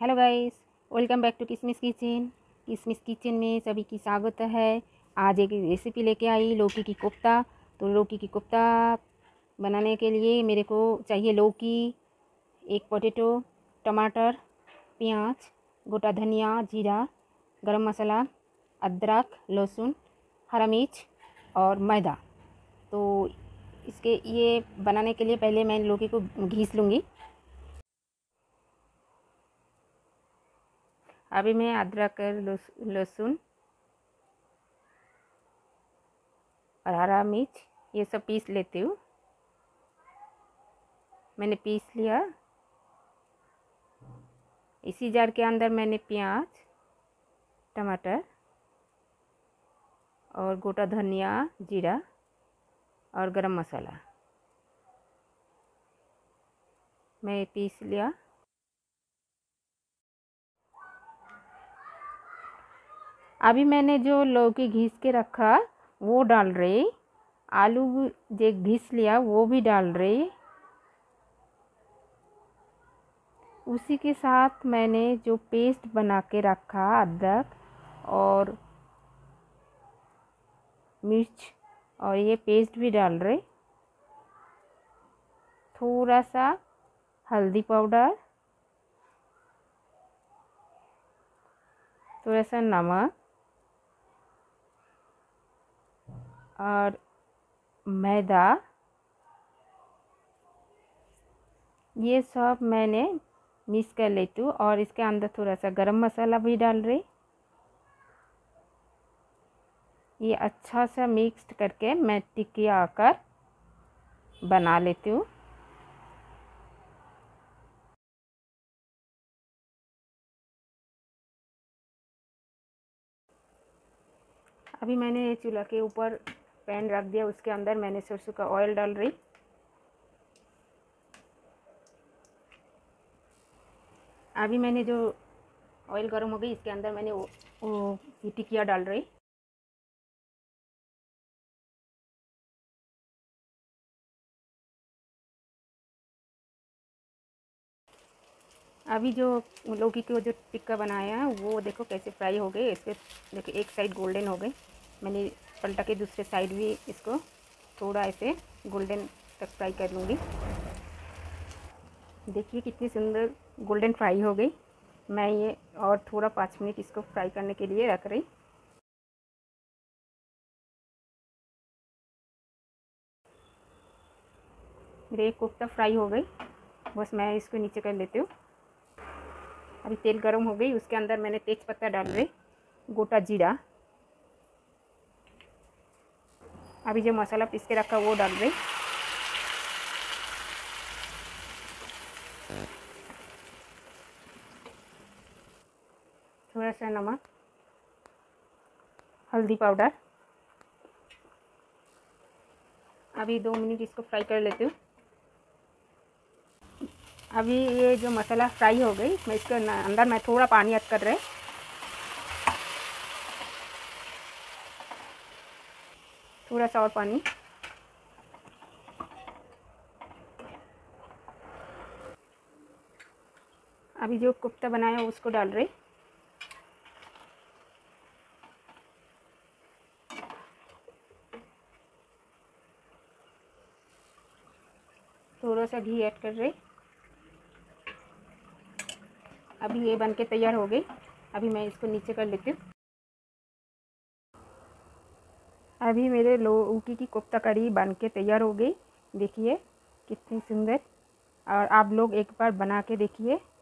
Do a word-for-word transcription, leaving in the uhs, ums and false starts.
Hello guys, welcome back to Kismis kitchen. Kismis kitchen में सभी की स्वागत है। आज एक रेसिपी लेके आई लौकी की कोफ्ता। तो लौकी की कोफ्ता बनाने के लिए मेरे को चाहिए लौकी, एक पोटैटो, टमाटर, प्याज, गोटा धनिया, जीरा, गरम मसाला, अदरक, लहसुन, हरा मिर्च और मैदा। तो इसके ये बनाने के लिए पहले मैं लौकी को घिस लूँगी। अभी मैं अदरक, लहसुन और हरा मिर्च ये सब पीस लेती हूँ। मैंने पीस लिया। इसी जार के अंदर मैंने प्याज, टमाटर और गोटा धनिया, जीरा और गरम मसाला मैं पीस लिया। अभी मैंने जो लौकी घिस के रखा वो डाल रही, आलू जो घिस लिया वो भी डाल रही। उसी के साथ मैंने जो पेस्ट बना के रखा अदरक और मिर्च और ये पेस्ट भी डाल रही। थोड़ा सा हल्दी पाउडर, थोड़ा सा नमक और मैदा, ये सब मैंने मिक्स कर लेती हूँ। और इसके अंदर थोड़ा सा गरम मसाला भी डाल रही। ये अच्छा सा मिक्स करके मैं टिक्की आकर बना लेती हूँ। अभी मैंने चूल्हा के ऊपर पैन रख दिया, उसके अंदर मैंने सरसों का ऑयल डाल रही। अभी मैंने जो ऑयल गर्म हो गई, इसके अंदर मैंने वो, वो टिक्कियाँ डाल रही। अभी जो लौकी को जो टिक्का बनाया है वो देखो कैसे फ्राई हो गए। इसके देखो एक साइड गोल्डन हो गई। मैंने पलटा के दूसरे साइड भी इसको थोड़ा ऐसे गोल्डन तक फ्राई कर लूँगी। देखिए कितनी सुंदर गोल्डन फ्राई हो गई। मैं ये और थोड़ा पाँच मिनट इसको फ्राई करने के लिए रख रही। मेरे एक कोफ्ता फ्राई हो गई, बस मैं इसको नीचे कर लेती हूँ। अभी तेल गरम हो गई, उसके अंदर मैंने तेज पत्ता डाल रही, गोटा जीरा। अभी जो मसाला पीस के रखा वो डाल रही। थोड़ा सा नमक, हल्दी पाउडर। अभी दो मिनट इसको फ्राई कर लेती हूँ। अभी ये जो मसाला फ्राई हो गई, मैं इसके अंदर मैं थोड़ा पानी ऐड कर रही। थोड़ा सा और पानी। अभी जो कोफ्ता बनाया उसको डाल रही। थोड़ा सा घी ऐड कर रही। अभी ये बन के तैयार हो गई। अभी मैं इसको नीचे कर लेती हूँ। अभी मेरे लौकी की कोफ्ता करी बन के तैयार हो गई। देखिए कितनी सुंदर। और आप लोग एक बार बना के देखिए।